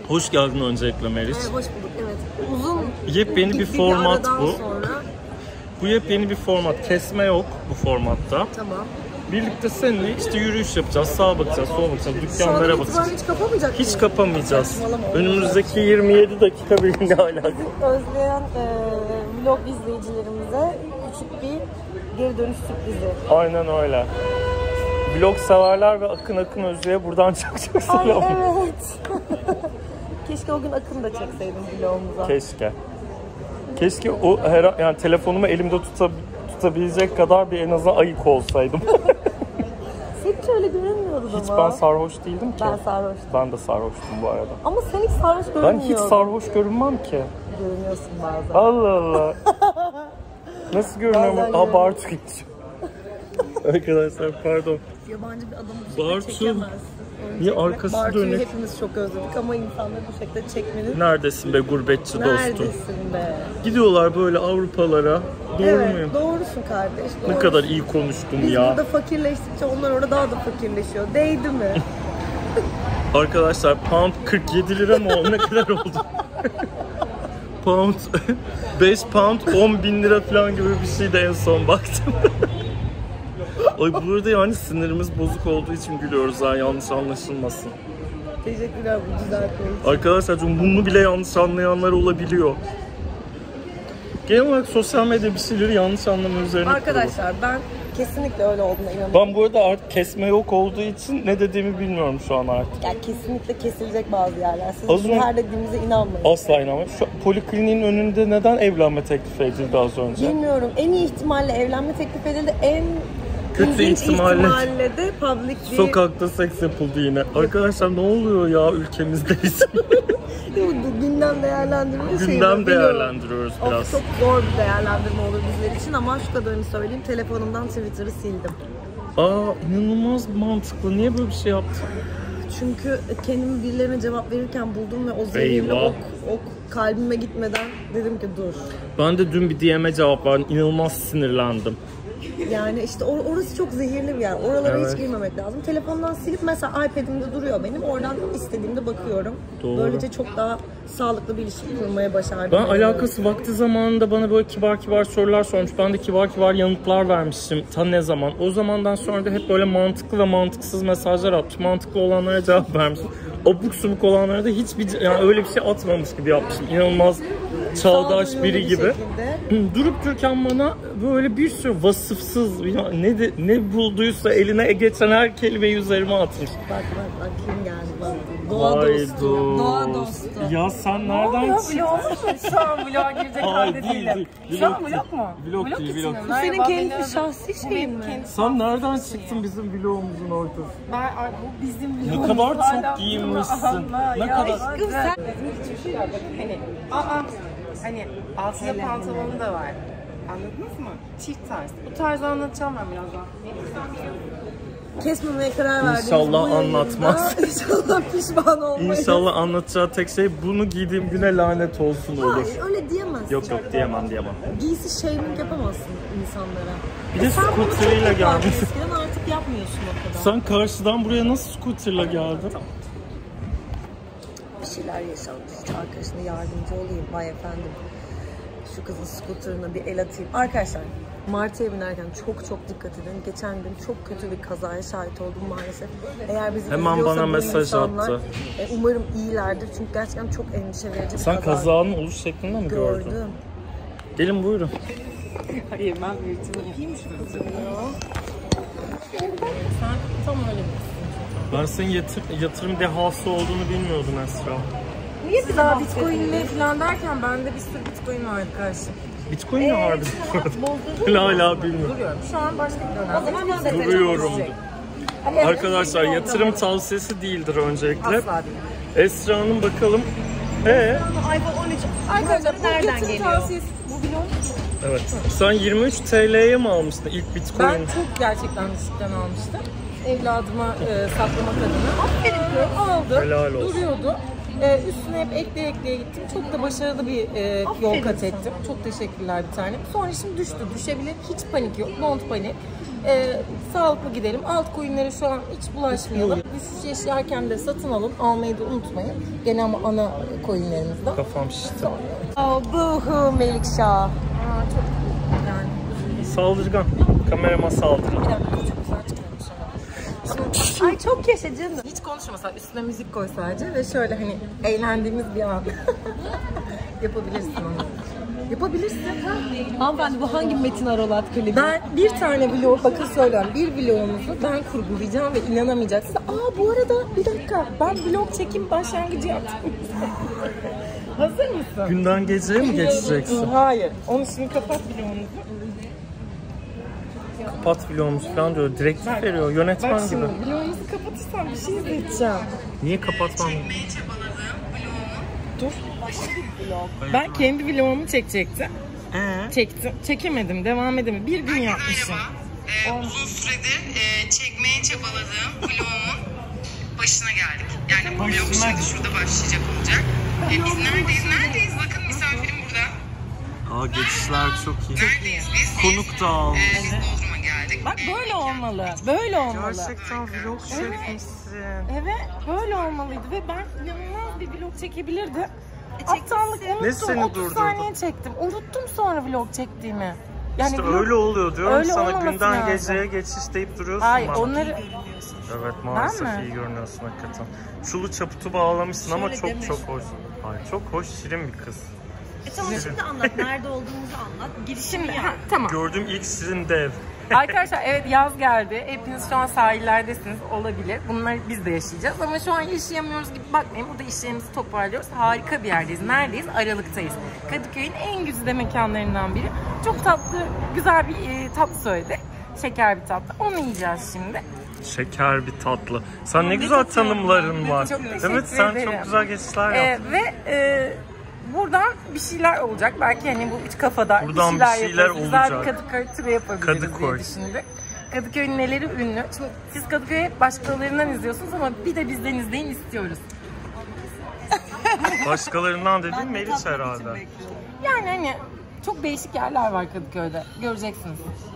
Hoş geldin öncelikle Meriç. Hoş bulduk, evet. Uzun yepyeni bir format bu. Sonra... Bu yepyeni bir format. Kesme yok bu formatta. Tamam. Birlikte seninle işte yürüyüş yapacağız, sağa bakacağız, sola bakacağız, dükkanlara bakacağız. Hiç kapamayacak Hiç kapamayacağız. Önümüzdeki 27 dakika birbirine alakalı. Özleyen vlog izleyicilerimize küçük bir geri dönüş sürprizi. Aynen öyle. Vlog severler ve Akın Özlü'ye buradan çok selam. Ay evet. Keşke o gün Akın da çekseydim vlogumuza. Keşke o yani telefonumu elimde tutabilecek kadar bir en azından ayık olsaydım. Sen hiç öyle görünmüyordun ama. Hiç ben sarhoş değildim ki. Ben sarhoştum. Ben de sarhoştum bu arada. Ama sen hiç sarhoş görünmüyordun. Ben hiç sarhoş görünmem ki. Görünüyorsun bazen. Allah Allah. Nasıl görünüyorum? Bartu gitti. Arkadaşlar pardon. Yabancı bir adamı Bartu. çekemezsin. Niye arkası Bartu'yu dönük? hepimiz çok özledik ama insanları bu şekilde çekmenin... Neredesin be gurbetçi dostum? Neredesin be? Gidiyorlar böyle Avrupalara. Doğru muyum? Doğrusun kardeş. Doğrusun. Ne kadar iyi konuştum Biz ya. Biz burada fakirleştikçe onlar orada daha da fakirleşiyor. Değdi mi? Arkadaşlar pound 47 lira mı o? Ne kadar oldu? Pound 5 pound 10.000 lira falan gibi bir şeydi en son baktım. Ay burada yani sinirimiz bozuk olduğu için gülüyoruz ha, yanlış anlaşılmasın. Teşekkürler bu güzel konuş. Arkadaşlar bunu bile yanlış anlayanlar olabiliyor. Genel olarak sosyal medya bir şeyleri yanlış anlama üzerine Arkadaşlar ben kesinlikle öyle olduğuna inanıyorum. Ben bu arada artık kesme yok olduğu için ne dediğimi bilmiyorum şu an artık. Yani kesinlikle kesilecek bazı yerler. Siz her dediğimize inanmayın. Asla inanmıyorum. Şu polikliniğin önünde neden evlenme teklifi edildi az önce? Bilmiyorum. En iyi ihtimalle evlenme teklif edildi. En kötü ihtimalle de public bir... Sokakta seks yapıldı yine. Arkadaşlar ne oluyor ya ülkemizde bizim? Gündem değerlendirme Gündem değerlendiriyoruz biraz. Çok zor bir değerlendirme olur bizler için ama şu kadarını söyleyeyim. Telefonumdan Twitter'ı sildim. İnanılmaz mantıklı. Niye böyle bir şey yaptın? Çünkü kendimi birilerine cevap verirken buldum ve o zehirli ok kalbime gitmeden dedim ki dur. Ben de dün bir DM'e cevap verdim. İnanılmaz sinirlendim. Yani işte orası çok zehirli bir yer. Oralara hiç girmemek lazım. Telefondan silip mesela iPad'imde duruyor benim. Oradan istediğimde bakıyorum. Doğru. Böylece çok daha sağlıklı bir ilişki kurmaya başardım. Ben alakası vakti zamanında bana böyle kibar sorular sormuş. Ben de kibar yanıtlar vermiştim. Ta ne zaman? O zamandan sonra da hep böyle mantıklı ve mantıksız mesajlar attım. Mantıklı olanlara cevap vermiştim. Abuk subuk olanlara da hiçbir yani öyle bir şey atmamış gibi yapmışım. İnanılmaz çağdaş biri gibi. Durup dururken bana böyle bir sürü vasıfsız ne bulduysa eline geçen her kelimeyi üzerime atmış. Bak kim geldi bak. Doğa dostu. Ya sen nereden çıktın? Şu an vlog'a girecek halde değilim. Şu an vlog mu? Vlog değil. Bu senin kendi şahsi şeyin mi? Sen nereden çıktın bizim vlogumuzun ortasına? Bu bizim vlogumuz. Ne kadar çok giyinmişsin. Ne kadar... Sen... Hani altında pantolonu da var. Anladınız mı? Çift tarz. Bu tarzı anlatacağım ben birazdan. Kesmemeye karar verdiğimiz İnşallah anlatmaz. İnşallah pişman olmayız. İnşallah anlatacağı tek şey bunu giydiğim güne lanet olsun olur. Hayır öyle diyemezsin. Yok diyemem. Giysi shaming yapamazsın insanlara. Bir de scooter'ıyla geldin. Eskiden artık yapmıyorsun o kadar. Sen karşıdan buraya nasıl scooter'la geldin? Bir şeyler yaşandı. İşte arkadaşına yardımcı olayım. Vay efendim. Şu kızın scooter'ına bir el atayım. Arkadaşlar Martı'ya binerken çok dikkat edin. Geçen gün çok kötü bir kazaya şahit oldum maalesef. Eğer bizi hemen bana mesaj insanlar, attı. Umarım iyilerdir. Çünkü gerçekten çok endişe verici bir kaza. Sen kazanın oluş şeklinde mi gördün? Gördüm. Gelin buyurun. Hayır ben büyütüm. Yapayım şu kızı ya. Sen tam öyle Ben senin yatırım dehası olduğunu bilmiyordum Esra. Niye biz daha Bitcoin'le falan derken bende bir sürü Bitcoin vardı karşı. Bitcoin ne harbi? Hala bilmiyorum. Duruyorum. Şu an başka bir dönem. O zaman ben de Duruyorum. Arkadaşlar yatırım tavsiyesi değildir öncelikle. Asla değil. Esra'nın bakalım. iPhone 13. Arkadaşlar nereden geliyor? Tavsiyesi bu vlog. Evet. Sen 23 TL'ye mi almıştın ilk Bitcoin? Ben çok gerçekten düşükten almıştım. Evladıma saklamak adına. Aferin aldım. Helal olsun. Duruyordu. Üstüne hep ekleye gittim. Çok da başarılı bir yol kat ettim. Çok teşekkürler bir tanem. Sonra şimdi düştü. Düşebilir. Hiç panik yok. Don't panik. Sağlıklı gidelim. Altcoin'lere şu an hiç bulaşmayalım. Düşüş yaşarken de satın alın. Almayı da unutmayın. Gene ama ana coin'lerimizden. Kafam şişti. Oh, buhu Melikşah. Çok yani. Saldırgan. Kamerama saldırgan. Bir dakika, çok güzel çıkıyormuş ama. Ay çok yaşa canım. Hiç konuşmasak, üstüne müzik koy sadece ve şöyle hani eğlendiğimiz bir an. Yapabilirsin onu. Yapabilirsin. Hanımefendi bu hangi Metin Arolat klibi? Ben bir tane vlog, bakın söylüyorum, bir vlogumuzu ben kurgulayacağım ve inanamayacaksınız. Bu arada bir dakika, ben vlog çekim başlangıcı yaptım. Hazır mısın? Günden geceye mi geçeceksin? Hayır. Onu şimdi kapat vlogumuzu. Kapat vlogumuz falan diyor. Direktif veriyor. Yönetmen Bak gibi. şimdi vlogumuzu kapatırsam bir şey izleteceğim. Niye kapatmam? Dur. Ben kendi vlogumu çekecektim. Çektim. Çekemedim. Devam edemedim. Bir gün yapmışım. Uzun süredir çekmeye çabaladığım vlogumun başına geldik. Yani bu vlog şimdi şurada başlayacak olacak. Biz neredeyiz? Bakın misafirim burada. Geçişler çok iyi. Neredeyiz biz? Konuk da almış. Biz Bodrum'a geldik. Bak böyle olmalı. Böyle olmalı. Gerçekten vlog çekmişsin. Evet. Böyle olmalıydı ve ben inanılmaz bir vlog çekebilirdim. Aptallık unuttum. Ne seni 30 durdurdu? saniye çektim. Unuttum sonra vlog çektiğimi. Yani İşte vlog... öyle oluyor diyorum Öyle sana, olmaması günden lazım. geceye geçiş deyip duruyorsun. Hayır bana. onları... Evet maalesef mi? iyi görünüyorsun hakikaten. Çulu çaputu bağlamışsın ama çok demiş. çok hoş. Hayır, çok hoş, şirin bir kız. Tamam şimdi anlat. Nerede olduğumuzu anlat. Girişimi Şimdi yap. tamam. Gördüğüm ilk şirin dev. Arkadaşlar evet yaz geldi. Hepiniz şu an sahillerdesiniz. Olabilir. Bunları biz de yaşayacağız. Ama şu an yaşayamıyoruz gibi bakmayın. Burada işlerimizi toparlıyoruz. Harika bir yerdeyiz. Neredeyiz? Aralık'tayız. Kadıköy'ün en güzide mekanlarından biri. Çok tatlı, güzel bir tatlı söyledi. Şeker bir tatlı. Onu yiyeceğiz şimdi. Şeker bir tatlı. Sen ne güzel tanımların var. Çok teşekkür Evet sen ederim. çok güzel geçişler yaptın. Buradan bir şeyler olacak. Belki hani bu üç kafada Buradan bir şeyler olacak. Güzel bir Kadıköy turu yapabiliriz Kadıköy. diye düşündük. Kadıköy'ün neleri ünlü? Şimdi siz Kadıköy'ü hep başkalarından izliyorsunuz ama bir de bizden izleyin istiyoruz. Başkalarından dediğin Meriç herhalde. Yani hani çok değişik yerler var Kadıköy'de. Göreceksiniz.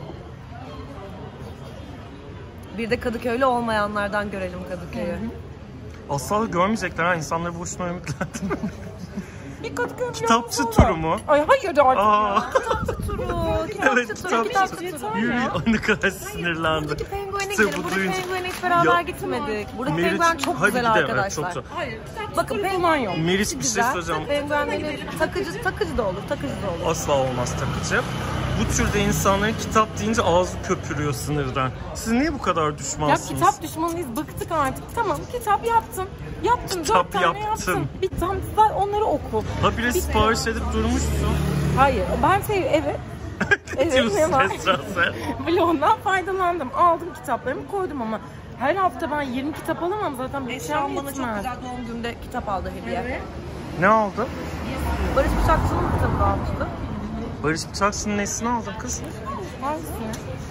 Bir de Kadıköylü olmayanlardan görelim Kadıköy'ü. Asla görmeyecekler ha, insanları boşuna ümitlendim. Bir Kadıköy Kitapçı vlogu turu var. mu? Ay hayır artık ya. Kitapçı turu. Evet, kitapçı turu. Yürü, ne kadar sinirlendi. Buradaki penguene Kitabı gidelim. Burada duyunca- penguene hiç beraber Ya- gitmedik. Buradaki Meriç- penguen çok Hadi güzel gidelim, evet, arkadaşlar. çok güzel. Hayır, kitapçı Bakın turu falan yok. Meriç bir şey Güzel. söyleyeceğim. Penguenleri takıcı da olur. Takıcı da olur. Asla olmaz takıcı. Bu türde insanların kitap deyince ağzı köpürüyor sinirden. Siz niye bu kadar Ya düşmansınız? kitap düşmanıyız, bıktık artık. Tamam kitap yaptım. Yaptım, Kitap 4 tane yaptım. yaptım. Bir tam sen onları oku. Habire sipariş edip durmuşsun. Hayır, ben evet. Diyorsun ne var? Esra sen. Blogdan faydalandım. Aldım kitaplarımı koydum ama her hafta ben 20 kitap alamam zaten. Bir şey Esra'm bana çok yetmez. güzel doğum gününde kitap aldı hediye. Evet. Ne aldı? Barış Bıçakçı'nın kitabını almıştı. Barış Bıçakçı'nın nesini aldın kız? Hangisini?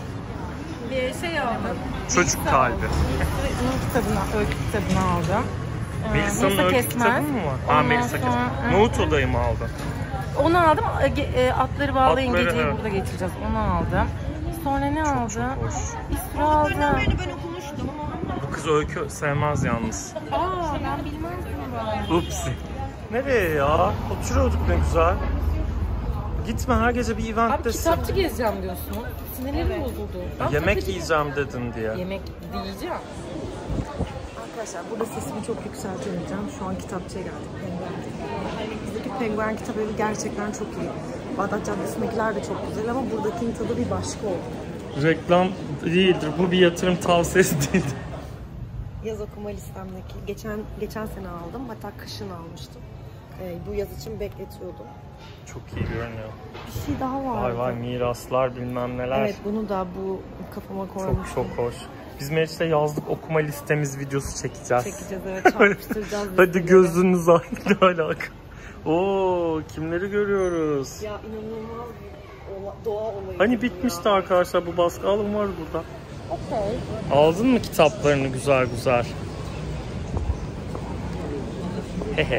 Bir şey aldım. Çocuk kalbi. Onun kitabını, öykü kitabını aldım. Melisa'nın Melisa öykü Kesmez. kitabı mı var? Ha Ondan Melisa sonra- Kesmez. Nohut Odayı mı aldın? Onu aldım. Atları bağlayın Atları, geceyi evet. burada geçireceğiz. Onu aldım. Sonra ne aldım? Hoş. Bir sürü aldım. Ben okumuştum ama Bu kız öykü sevmez yalnız. Ben bilmezdim Upsi. Nereye ya? Oturuyorduk ne güzel. Gitme, her gece bir Abi eventtesin. kitapçı gezeceğim diyorsun. Sinirlerim bozuldu. Ben Yemek takıcı- yiyeceğim dedin diye. Yemek yiyeceğim. arkadaşlar burada sesimi çok yükseltemeyeceğim. Şu an kitapçıya geldik. Buradaki penguen kitap evi gerçekten çok iyi. Bağdat Caddesi'ndekiler de çok güzel ama buradakinin tadı bir başka oldu. Reklam değildir. Bu bir yatırım tavsiyesi değildir. Yaz okuma listemdeki. Geçen sene aldım. Hatta kışın almıştım. Bu yaz için bekletiyordum. Çok iyi görünüyor. Bir şey daha vardı. Vay vay, miraslar bilmem neler. Evet bunu da bu kafama koymuştum. Çok hoş. Biz Meriç'te yazlık okuma listemiz videosu çekeceğiz. Çekeceğiz evet, çarpıştıracağız. Hadi listeleri. gözünüz aydın alaka. Oo, kimleri görüyoruz? Ya inanılmaz bir doğa olayı. Hani bitmişti arkadaşlar bu baskı, alın var burada. Okey. Aldın mı kitaplarını güzel güzel?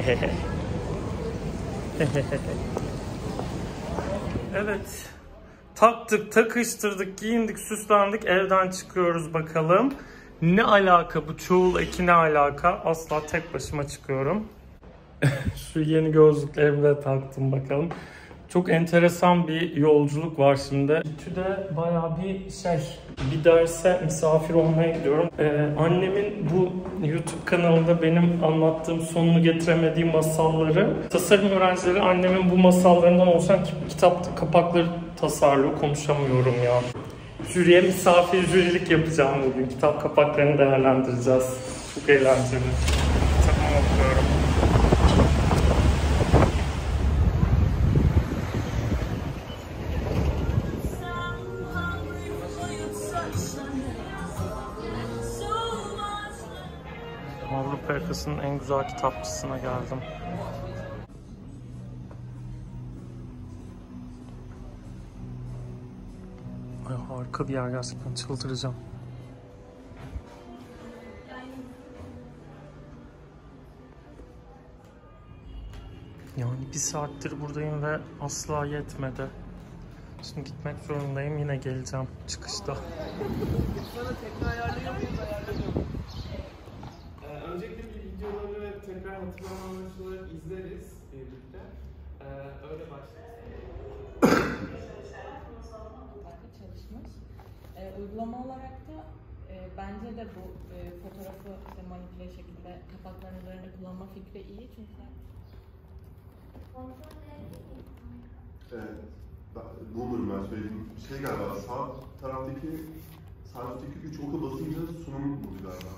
Evet. Taktık, takıştırdık, giyindik, süslendik, evden çıkıyoruz bakalım. Ne alaka bu çoğul eki, ne alaka? Asla tek başıma çıkıyorum. Şu yeni gözlüklerimi de taktım bakalım. Çok enteresan bir yolculuk var şimdi. İTÜ'de bayağı bir derse misafir olmaya gidiyorum. Annemin bu YouTube kanalında benim anlattığım, sonunu getiremediğim masalları, tasarım öğrencileri annemin bu masallarından oluşan kitap kapakları tasarlıyor. Konuşamıyorum ya. Jüriye jürilik yapacağım bugün. Kitap kapaklarını değerlendireceğiz. Çok eğlenceli. Tamam, okuyorum. Avrupa yakasının en güzel kitapçısına geldim. Ay, harika bir yer, gerçekten çıldıracağım. Yani 1 saattir buradayım ve asla yetmedi. Şimdi gitmek zorundayım, yine geleceğim çıkışta. Sana tekrar ayarlayamıyorum. Öncelikle bir videoları ve tekrar hatırlama amaçlı izleriz birlikte. Öyle başlayalım. Çalışmış. Uygulama olarak da bence de bu fotoğrafı manipüle şekilde kapakların üzerinde kullanma fikri iyi çünkü ne olur ben söyleyeyim. Galiba sağ taraftaki 3 oka basınca sunum buldu galiba.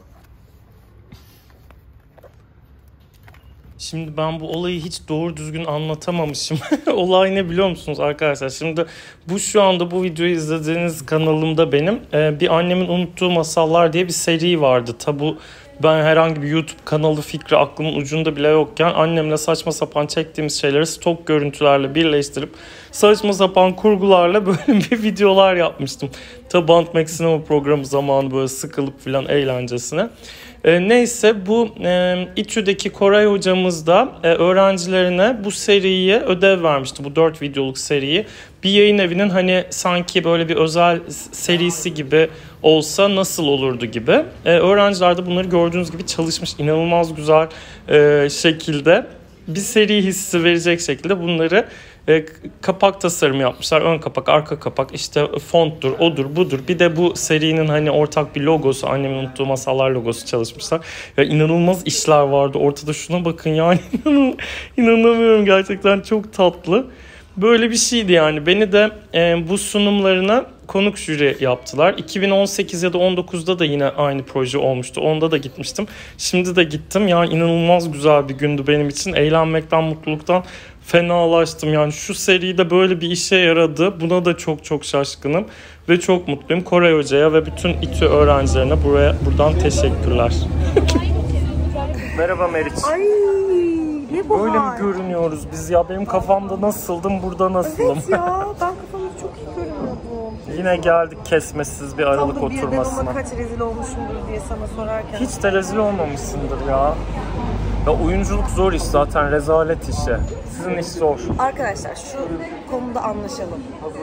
Şimdi ben bu olayı hiç doğru düzgün anlatamamışım. Olay ne biliyor musunuz arkadaşlar? Şimdi şu anda bu videoyu izlediğiniz kanalımda benim bir annemin unuttuğu masallar diye bir seri vardı. Tabi ben herhangi bir YouTube kanalı fikri aklımın ucunda bile yokken annemle saçma sapan çektiğimiz şeyleri stok görüntülerle birleştirip saçma sapan kurgularla böyle bir videolar yapmıştım. Tabi Bantmek sinema programı zamanı böyle sıkılıp filan eğlencesine. Neyse bu İTÜ'deki Koray hocamız da öğrencilerine bu seriyi ödev vermişti. Bu 4 videoluk seriyi. Bir yayın evinin hani sanki böyle bir özel serisi gibi olsa nasıl olurdu gibi. Öğrenciler de bunları gördüğünüz gibi çalışmış. İnanılmaz güzel şekilde bir seri hissi verecek şekilde bunları kapak tasarımı yapmışlar. Ön kapak, arka kapak, işte fonttur, odur, budur. Bir de bu serinin hani ortak bir logosu, annemin unuttuğu masallar logosu çalışmışlar. Ya inanılmaz işler vardı ortada. Şuna bakın yani inanamıyorum, gerçekten çok tatlı. Böyle bir şeydi yani. Beni de bu sunumlarına konuk jüri yaptılar. 2018 ya da 19'da da yine aynı proje olmuştu. Onda da gitmiştim. Şimdi de gittim. Yani inanılmaz güzel bir gündü benim için. Eğlenmekten, mutluluktan fenalaştım. Yani şu seride böyle bir işe yaradı. Buna da çok çok şaşkınım. Ve çok mutluyum. Koray Hoca'ya ve bütün İTÜ öğrencilerine buradan teşekkürler. Merhaba Meriç. Ay ne bu Böyle hal? mi görünüyoruz biz ya? Benim kafamda nasıldım, burada nasılım? Evet ya, ben kafamda çok iyi görünüyordum. Yine geldik kesmesiz bir aralık Tam da bir oturmasına. ben ona kaç rezil olmuşumdur diye sana sorarken. Hiç de rezil olmamışsındır ya. Ya oyunculuk zor iş zaten, rezalet işi. Sizin iş zor. Arkadaşlar şu konuda anlaşalım.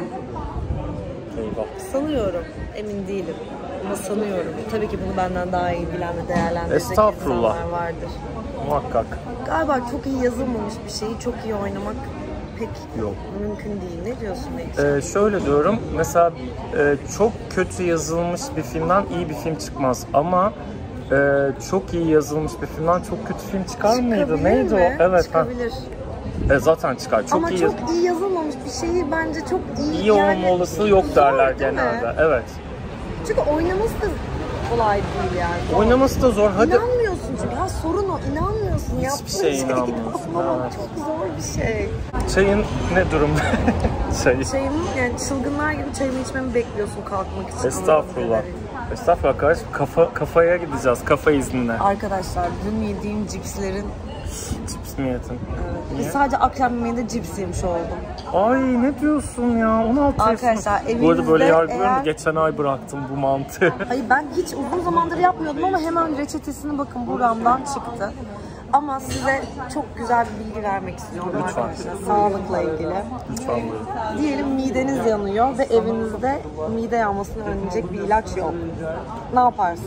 Eyvah. Sanıyorum, emin değilim. Ama sanıyorum. Tabii ki bunu benden daha iyi bilen ve değerlendirecek Estağfurullah. insanlar vardır. Muhakkak. Galiba çok iyi yazılmamış bir şeyi çok iyi oynamak pek Yok. mümkün değil. Ne diyorsun Melih? Şöyle diyorum, mesela çok kötü yazılmış bir filmden iyi bir film çıkmaz. Ama çok iyi yazılmış bir filmden çok kötü film çıkar mıydı? Neydi mi? o? Evet. Çıkabilir. Zaten çıkar. Çok ama iyi çok iyi yazılmamış bir şeyi bence çok iyi olma olasılığı yok derler genelde. Evet. Çünkü oynaması da kolay değil yani. Oynaması da zor. Hadi. İnanmıyorsun çünkü. Ha sorun o. İnanmıyorsun. Hiçbir şeye inanmıyorsun. Ama Evet. çok zor bir şey. Çayın ne durumda? Çayımı yani çılgınlar gibi çayımı içmemi bekliyorsun kalkmak için. Estağfurullah. Estağfurullah kardeşim. Kafaya gideceğiz. Kafa iznine. Arkadaşlar dün yediğim cipslerin Cips mi yedin? Niye? Sadece akşam yemeğinde cips yemiş oldum. Ay ne diyorsun ya? 16 Arkadaşlar Bu arada böyle yargılıyorum eğer... da geçen ay bıraktım bu mantığı. Hayır ben hiç uzun zamandır yapmıyordum ama hemen reçetesini bakın buramdan çıktı. Ama size çok güzel bir bilgi vermek istiyorum arkadaşlar. Sağlıkla ilgili. Lütfen buyurun. Diyelim mideniz yanıyor ve evinizde mide yanmasını önleyecek bir ilaç yok. Ne yaparsınız?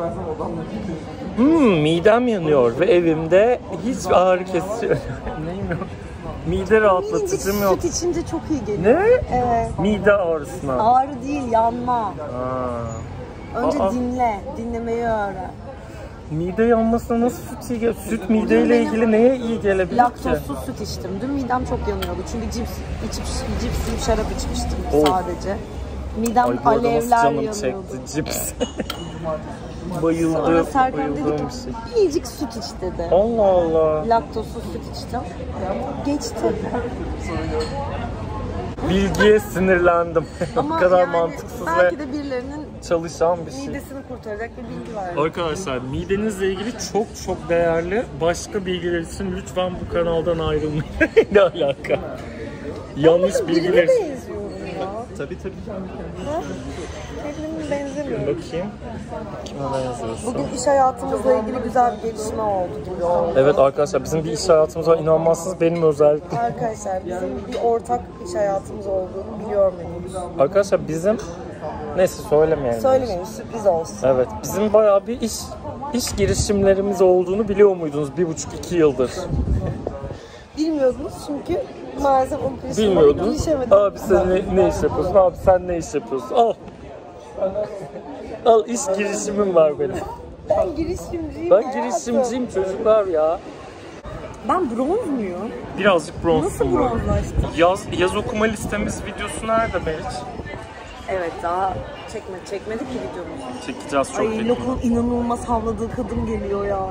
Midem yanıyor ve evimde hiç ağrı kesici... Neyim yok? Mide rahatlatıcım yok. Süt içince çok iyi geliyor. Ne? Evet. Mide ağrısına. Ağrı değil, yanma. Önce Aa. dinlemeyi öğren. Mide yanmasına nasıl süt iyi gelir? Süt mideyle ilgili neye iyi gelebilir ki? Laktozsuz süt içtim. Dün midem çok yanıyordu. Çünkü cips şarap içmiştim sadece. Midem Ay, bu arada nasıl alevler canım yanıyordu. çekti cips. Bayıldım. Sonra Serkan dedi bayıldığım ki şey. yiyecek süt iç dedi. Allah Allah. Laktozsuz süt içtim. Geçti. Bilgiye sinirlendim. Ama Bu kadar yani mantıksız belki ve de birilerinin çalışan bir şey. midesini kurtaracak bir bilgi var. Arkadaşlar midenizle ilgili çok değerli başka bilgiler için lütfen bu kanaldan ayrılmayın. Ne alaka? Yanlış bilgiler. Birine benziyorum ya. Tabii. Ha? Kendime benzemiyorum. Bakayım. Kime benziyorsun? Bugün iş hayatımızla ilgili güzel bir gelişme oldu gibi oldu. Evet arkadaşlar bizim bir iş hayatımız var. İnanmazsınız benim özellikle. Arkadaşlar bizim bir ortak iş hayatımız olduğunu biliyor muydunuz? Arkadaşlar bizim neyse söylemeyelim. Söylemeyin, sürpriz olsun. Evet bizim bayağı bir iş girişimlerimiz olduğunu biliyor muydunuz 1,5-2 yıldır? Bilmiyordunuz çünkü maalesef o girişimlere Bilmiyordunuz. girişemedik. Abi sen ne iş yapıyorsun? Abi sen ne iş yapıyorsun? Al iş girişimim var benim. Ben girişimciyim. Ben hayatım. girişimciyim çocuklar ya. Ben bronz muyum? Birazcık bronzsun. Nasıl bronzlaştım? Yaz okuma listemiz videosu nerede Meriç? Evet daha çekmedik ki videomuzu. Çekeceğiz çok Ay yakında. Lok'un inanılmaz havladığı kadın geliyor ya.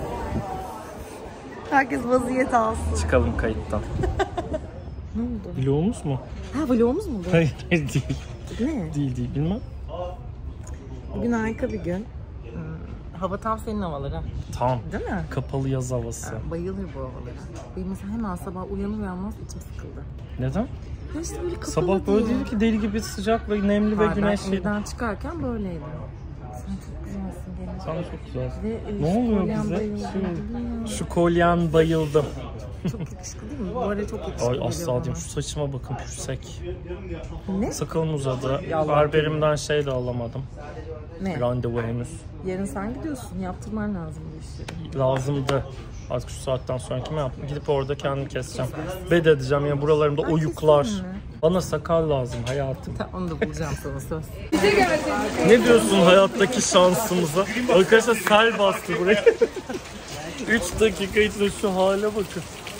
Herkes vaziyet alsın. Çıkalım kayıttan. Ne oldu? Vlogumuz mu? Ha vlogumuz mu bu? Hayır değil. Ne? Değil bilmem. Bugün harika bir gün. Hava tam senin havaları. Tamam. Değil mi? Kapalı yaz havası. Bayılır bu havalara. Benim mesela hemen sabah uyanır uyanmaz içim sıkıldı. Neden? Ya işte böyle kapalı Sabah böyle değil ki deli gibi sıcak ve nemli ve güneşli. Ben evden çıkarken böyleydi. Sen çok güzelsin gene. Sen de çok güzelsin. Ve Ne oluyor kolyen bize? bayıldım. Şu kolyen bayıldım. Çok yakışıklı değil mi? Bu arada çok yakışıklı. Ay asla geliyor diyeyim şu saçıma bakın pürsek. bana. Ne? Sakalım uzadı. Berberimden şey de alamadım. Ne? Randevu henüz. Yarın sen gidiyorsun. Yaptırman lazım bu işleri. Lazımdı. Artık şu saatten sonra kime yaptım? Gidip orada kendimi keseceğim. Bed edeceğim ya buralarımda oyuklar. keseyim mi? Bana sakal lazım hayatım. Onu da bulacağım sana söz. Ne diyorsun hayattaki şansımıza? Arkadaşlar sel bastı buraya. 3 dakika içinde şu hale bakın.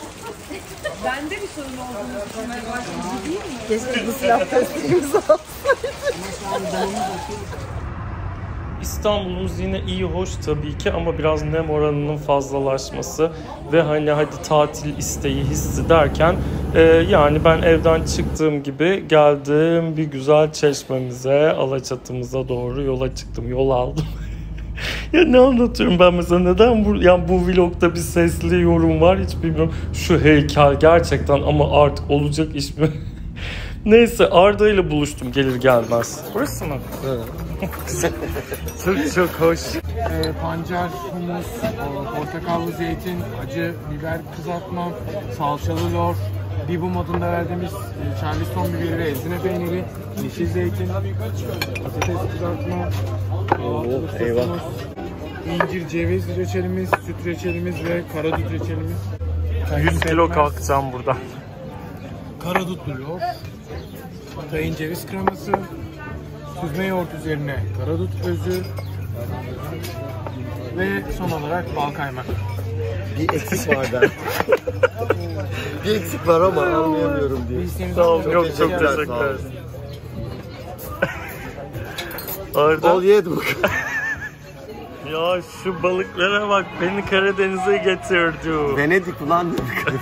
Keşke bu silah testimizi alsaydık. İstanbul'umuz yine iyi hoş tabii ki ama biraz nem oranının fazlalaşması ve hani hadi tatil isteği hissi derken yani ben evden çıktığım gibi geldim bir güzel Çeşme'mize, Alaçatı'mıza doğru yola çıktım, yol aldım. Ya ne anlatıyorum ben mesela neden bu vlogda bir sesli yorum var hiç bilmiyorum. Şu heykel gerçekten ama artık olacak iş mi? Neyse Arda ile buluştum gelir gelmez. Burası mı? Evet. çok hoş. Pancar, humus, portakallı zeytin, acı biber kızartma, salçalı lor, dibum adında verdiğimiz Charleston biberi ve ezine peyniri, yeşil zeytin, patates kızartma, eyvah. incir, ceviz reçelimiz, süt reçelimiz ve karadut reçelimiz. 100 kilo kalkacağım buradan. Karadutlu lor, tahin ceviz kreması, süzme yoğurt üzerine karadut özü ve son olarak bal kaymak. Bir eksik var ben. Bir eksik var ama anlayamıyorum diye. Sağ olun. Yok çok teşekkürler. Arda. Bol ye bakalım. Ya şu balıklara bak beni Karadeniz'e getirdi. Venedik ulan dedik.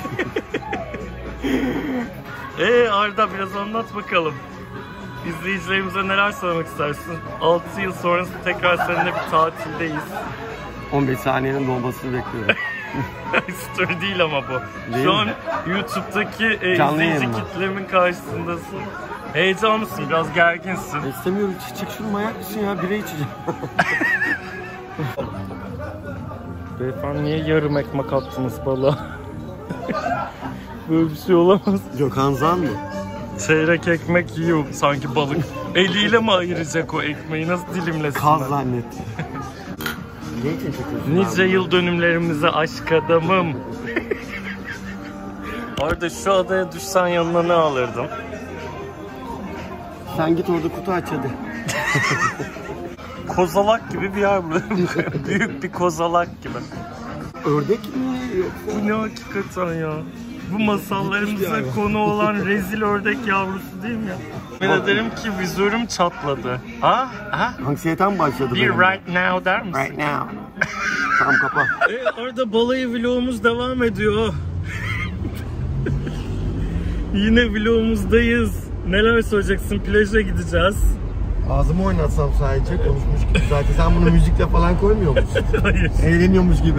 Arda biraz anlat bakalım. İzleyicilerimize neler söylemek istersin? 6 yıl sonrası tekrar seninle bir tatildeyiz. 15 saniyenin dolmasını bekliyorum. Story değil ama bu. Değil Şu mi? an YouTube'daki Canlı izleyici yayın mı? kitlemin karşısındasın. Heyecanlısın, biraz gerginsin. İstemiyorum. Çık şunu manyak mısın ya? Bire içeceğim. Beyefendi niye yarım ekmek attınız balığa? Böyle bir şey olamaz. Gökhan Zan mı? Çeyrek ekmek yiyor sanki balık. Eliyle mi ayıracak o ekmeği? Nasıl dilimlesin? Kaz zannettim. Ne için çekiyorsun? Nice yıl dönümlerimize aşk adamım. Orada şu adaya düşsen yanına ne alırdım? Sen git orada kutu aç hadi. Kozalak gibi bir yer bu. Büyük bir kozalak gibi. Ördek mi? Bu ne hakikaten ya? Bu masallarımıza konu olan rezil ördek yavrusu değil mi ya? Ben ederim ki vizörüm çatladı. Ha? Ha? Anksiyeten başladı Bir benim. right now der misin? Right now. Tamam kapa. Orada balayı vlogumuz devam ediyor. Yine vlogumuzdayız. Neler söyleyeceksin? Plaja gideceğiz. Ağzımı oynatsam sadece konuşmuş gibi. Zaten sen bunu müzikle falan koymuyor musun? Hayır. Eğleniyormuş gibi.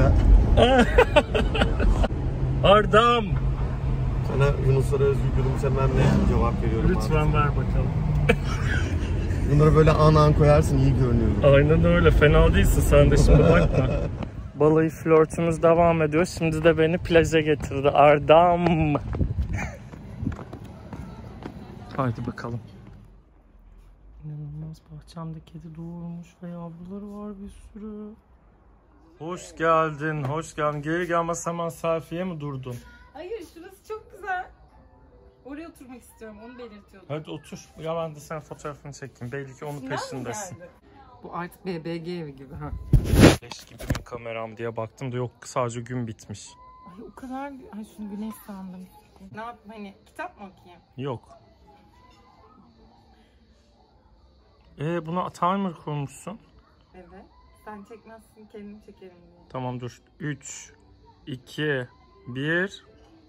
Ardam. Sana Yunuslara özgü gülümsemenle cevap veriyorum. Lütfen ver bakalım. Bunları böyle an koyarsın, iyi görünüyor. Aynen öyle. Fena değilsin sen de şimdi bakma. Balayı flörtümüz devam ediyor. Şimdi de beni plaja getirdi. Ardam. Haydi bakalım. İnanılmaz, bahçemde kedi doğurmuş ve yavruları var bir sürü. Hoş geldin, hoş geldin. Geri gelmez hemen selfie'ye mi durdun? Hayır, şurası çok güzel. Oraya oturmak istiyorum, onu belirtiyordum. Hadi otur. Ya ben de sen fotoğrafını çekeyim. Belli ki onun peşindesin. Bu artık BBG evi gibi ha. Leş gibi mi kameram diye baktım da yok, sadece gün bitmiş. Ay o kadar, ay şunu güneş sandım. Ne yapayım, hani kitap mı okuyayım? Yok. Buna timer kurmuşsun. Evet. Sen çekmezsin, kendim çekerim diye. Tamam dur. 3, 2, 1.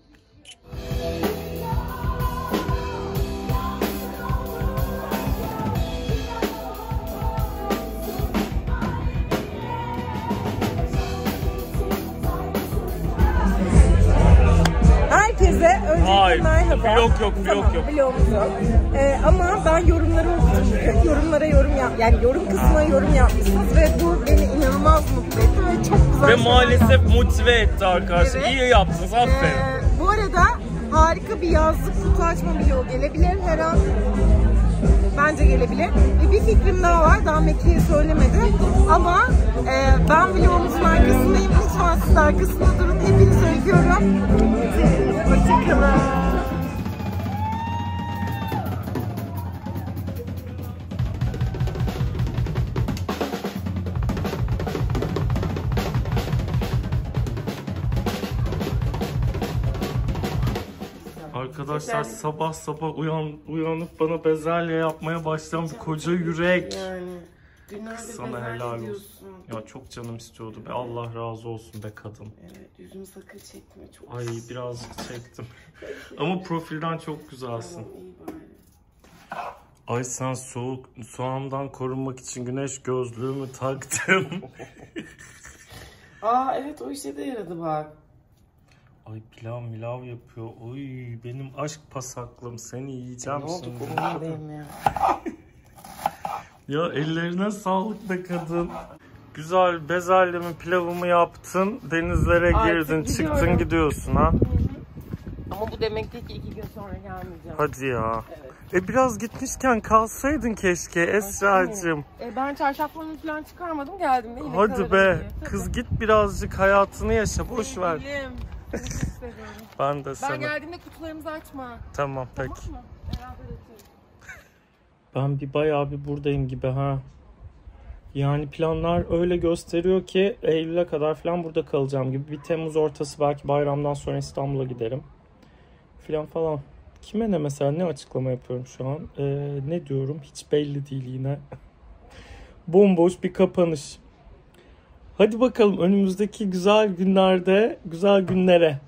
Herkese öncelikle merhaba. Vlog yok, vlog yok. Vlogumuz yok. Ama ben yorumları okudum bugün. Yorumlara yorum yap, yani yorum kısmına yorum yapmışsınız ve bu beni inanılmaz mutlu etti ve çok güzel. Ve maalesef motive etti arkadaşlar. Evet. İyi yaptınız, aferin. Bu arada harika bir yazlık kutu açma vlogu gelebilir her an. Bence gelebilir. Bir fikrim daha var. Daha Mekke'ye söylemedim. Ama ben vlogumuzun arkasındayım. Lütfen siz arkasında durun. Hepinizi öpüyorum. Hoşçakalın. Arkadaşlar sabah sabah uyanıp bana bezelye yapmaya başlayan bir koca yürek. Yani günlerde Sana helal olsun. Ya çok canım istiyordu be. Allah razı olsun be kadın. Evet, yüzümü sakın çekme. Çok Ay birazcık çektim. Ama profilden çok güzelsin. iyi bari. Ay sen soğandan korunmak için güneş gözlüğümü taktın. Aa evet, o işe de yaradı bak. Ay pilav yapıyor. Oy benim aşk pasaklım, seni yiyeceğim Ne oldu, şimdi. kolumdayım ya. Ya ellerine sağlık be kadın. Güzel bezelyemi pilavımı yaptın, denizlere girdin, çıktın gidiyorsun ha. Ama bu demek değil ki 2 gün sonra gelmeyeceğim. Hadi ya. Evet. Biraz gitmişken kalsaydın keşke Esra'cığım. Ben çarşaflarımı falan çıkarmadım, geldim de yine Hadi be kız, git birazcık hayatını yaşa, boş ver. Seni çok seviyorum. Ben de Ben seni. geldiğimde kutularımızı açma. Tamam peki. Tamam mı? Beraber açarız. Ben bayağı bir buradayım gibi ha. Yani planlar öyle gösteriyor ki Eylül'e kadar falan burada kalacağım gibi. Bir Temmuz ortası belki bayramdan sonra İstanbul'a giderim. Falan. Kime ne mesela, ne açıklama yapıyorum şu an? Ne diyorum hiç belli değil yine. Bomboş bir kapanış. Hadi bakalım önümüzdeki güzel günlerde, güzel günlere.